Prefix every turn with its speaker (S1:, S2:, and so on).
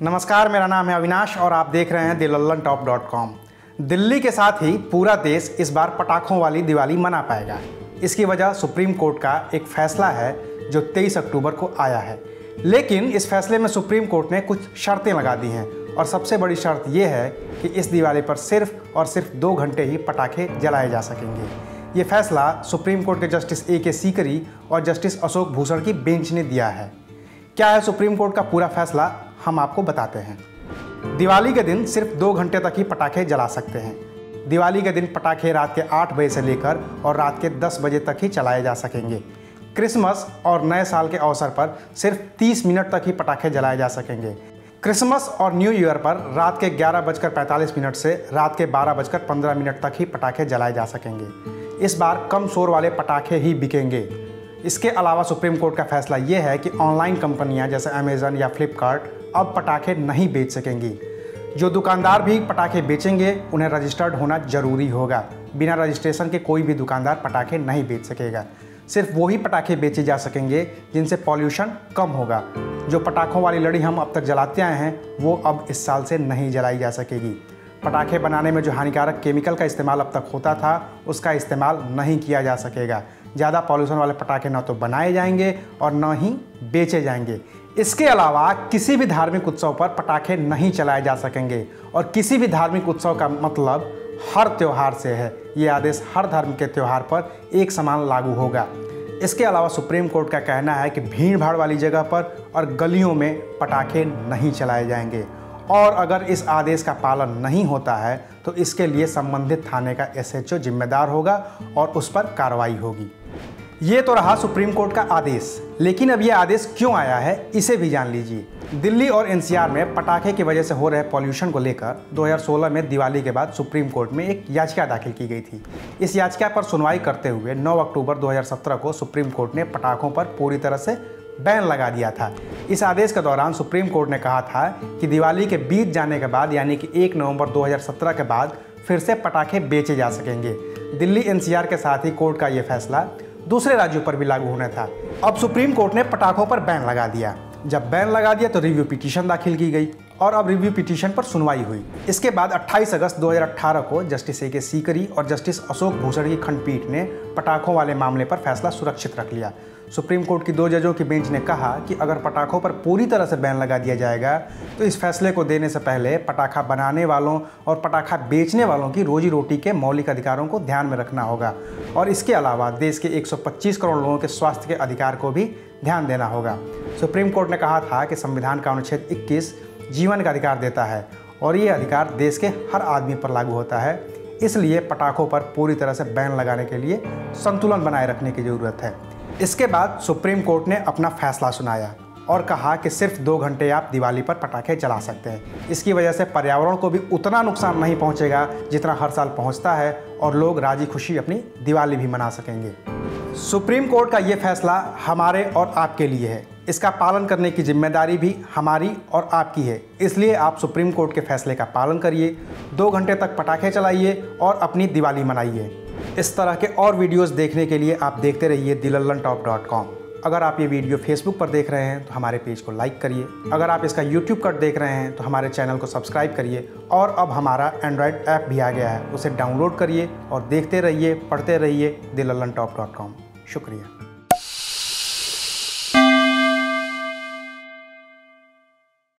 S1: नमस्कार, मेरा नाम है अविनाश और आप देख रहे हैं दिलल्लनटॉप.com। दिल्ली के साथ ही पूरा देश इस बार पटाखों वाली दिवाली मना पाएगा। इसकी वजह सुप्रीम कोर्ट का एक फैसला है जो 23 अक्टूबर को आया है। लेकिन इस फैसले में सुप्रीम कोर्ट ने कुछ शर्तें लगा दी हैं और सबसे बड़ी शर्त यह है कि इस दिवाली पर सिर्फ और सिर्फ 2 घंटे ही पटाखे जलाए जा सकेंगे। ये फैसला सुप्रीम कोर्ट के जस्टिस A.K. सीकरी और जस्टिस अशोक भूषण की बेंच ने दिया है। क्या है सुप्रीम कोर्ट का पूरा फैसला, हम आपको बताते हैं। दिवाली के दिन सिर्फ 2 घंटे तक ही पटाखे जला सकते हैं। दिवाली के दिन पटाखे रात के 8 बजे से लेकर और रात के 10 बजे तक ही चलाए जा सकेंगे। क्रिसमस और नए साल के अवसर पर सिर्फ 30 मिनट तक ही पटाखे जलाए जा सकेंगे। क्रिसमस और न्यू ईयर पर रात के 11:45 से रात के 12:15 तक ही पटाखे जलाए जा सकेंगे। इस बार कम शोर वाले पटाखे ही बिकेंगे। इसके अलावा सुप्रीम कोर्ट का फैसला ये है कि ऑनलाइन कंपनियां जैसे अमेज़न या फ्लिपकार्ट अब पटाखे नहीं बेच सकेंगी। जो दुकानदार भी पटाखे बेचेंगे उन्हें रजिस्टर्ड होना जरूरी होगा। बिना रजिस्ट्रेशन के कोई भी दुकानदार पटाखे नहीं बेच सकेगा। सिर्फ वही पटाखे बेचे जा सकेंगे जिनसे पॉल्यूशन कम होगा। जो पटाखों वाली लड़ी हम अब तक जलाते आए हैं वो अब इस साल से नहीं जलाई जा सकेगी। पटाखे बनाने में जो हानिकारक केमिकल का इस्तेमाल अब तक होता था उसका इस्तेमाल नहीं किया जा सकेगा। ज़्यादा पॉल्यूशन वाले पटाखे न तो बनाए जाएंगे और न ही बेचे जाएंगे। इसके अलावा किसी भी धार्मिक उत्सव पर पटाखे नहीं चलाए जा सकेंगे और किसी भी धार्मिक उत्सव का मतलब हर त्यौहार से है। ये आदेश हर धर्म के त्यौहार पर एक समान लागू होगा। इसके अलावा सुप्रीम कोर्ट का कहना है कि भीड़ भाड़ वाली जगह पर और गलियों में पटाखे नहीं चलाए जाएंगे और अगर इस आदेश का पालन नहीं होता है तो इसके लिए संबंधित थाने का SHO जिम्मेदार होगा और उस पर कार्रवाई होगी। ये तो रहा सुप्रीम कोर्ट का आदेश, लेकिन अब ये आदेश क्यों आया है इसे भी जान लीजिए। दिल्ली और NCR में पटाखे की वजह से हो रहे पॉल्यूशन को लेकर 2016 में दिवाली के बाद सुप्रीम कोर्ट में एक याचिका दाखिल की गई थी। इस याचिका पर सुनवाई करते हुए 9 अक्टूबर 2017 को सुप्रीम कोर्ट ने पटाखों पर पूरी तरह से बैन लगा दिया था। इस आदेश के दौरान सुप्रीम कोर्ट ने कहा था कि दिवाली के बीत जाने के बाद यानी कि 1 नवंबर 2017 के बाद फिर से पटाखे बेचे जा सकेंगे। दिल्ली NCR के साथ ही कोर्ट का यह फैसला दूसरे राज्यों पर भी लागू होना था। अब सुप्रीम कोर्ट ने पटाखों पर बैन लगा दिया। जब बैन लगा दिया तो रिव्यू पिटीशन दाखिल की गई और अब रिव्यू पिटीशन पर सुनवाई हुई। इसके बाद 28 अगस्त 2018 को जस्टिस A.K. सीकरी और जस्टिस अशोक भूषण की खंडपीठ ने पटाखों वाले मामले पर फैसला सुरक्षित रख लिया। सुप्रीम कोर्ट की 2 जजों की बेंच ने कहा कि अगर पटाखों पर पूरी तरह से बैन लगा दिया जाएगा तो इस फैसले को देने से पहले पटाखा बनाने वालों और पटाखा बेचने वालों की रोजी रोटी के मौलिक अधिकारों को ध्यान में रखना होगा और इसके अलावा देश के 125 करोड़ लोगों के स्वास्थ्य के अधिकार को भी ध्यान देना होगा। सुप्रीम कोर्ट ने कहा था कि संविधान का अनुच्छेद 21 जीवन का अधिकार देता है और ये अधिकार देश के हर आदमी पर लागू होता है। इसलिए पटाखों पर पूरी तरह से बैन लगाने के लिए संतुलन बनाए रखने की ज़रूरत है। इसके बाद सुप्रीम कोर्ट ने अपना फैसला सुनाया और कहा कि सिर्फ 2 घंटे आप दिवाली पर पटाखे चला सकते हैं। इसकी वजह से पर्यावरण को भी उतना नुकसान नहीं पहुंचेगा जितना हर साल पहुंचता है और लोग राजी खुशी अपनी दिवाली भी मना सकेंगे। सुप्रीम कोर्ट का ये फैसला हमारे और आपके लिए है। इसका पालन करने की जिम्मेदारी भी हमारी और आपकी है। इसलिए आप सुप्रीम कोर्ट के फैसले का पालन करिए, 2 घंटे तक पटाखे चलाइए और अपनी दिवाली मनाइए। इस तरह के और वीडियोस देखने के लिए आप देखते रहिए दिलल्लनटॉप.com। अगर आप ये वीडियो फेसबुक पर देख रहे हैं तो हमारे पेज को लाइक करिए। अगर आप इसका यूट्यूब पर देख रहे हैं तो हमारे चैनल को सब्सक्राइब करिए और अब हमारा एंड्रॉयड ऐप भी आ गया है, उसे डाउनलोड करिए और देखते रहिए, पढ़ते रहिए दिलल्लनटॉप.com। शुक्रिया।